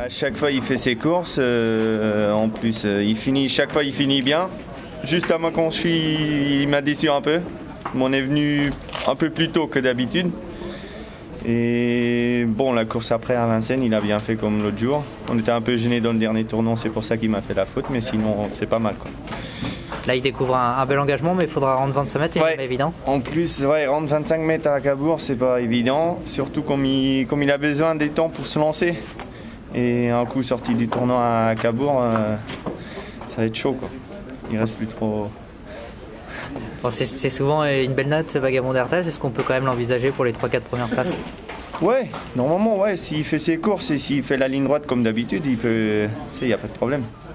À chaque fois, il fait ses courses. En plus, chaque fois, il finit bien. Juste avant qu'on suit, il m'a déçu un peu. On est venu un peu plus tôt que d'habitude. Et bon, la course après à Vincennes, il a bien fait comme l'autre jour. On était un peu gêné dans le dernier tournant, c'est pour ça qu'il m'a fait la faute, mais sinon, c'est pas mal, quoi. Là, il découvre un bel engagement, mais il faudra rendre 25 mètres, c'est jamais évident. En plus, rendre 25 mètres à Cabourg, c'est pas évident. Surtout comme il a besoin des temps pour se lancer. Et un coup sorti du tournant à Cabourg, ça va être chaud, quoi. Il reste plus trop. Bon, c'est souvent une belle note, ce vagabond d'Artel. Est-ce qu'on peut quand même l'envisager pour les 3-4 premières places? Ouais, normalement, ouais. S'il fait ses courses et s'il fait la ligne droite comme d'habitude, il n'y a pas de problème.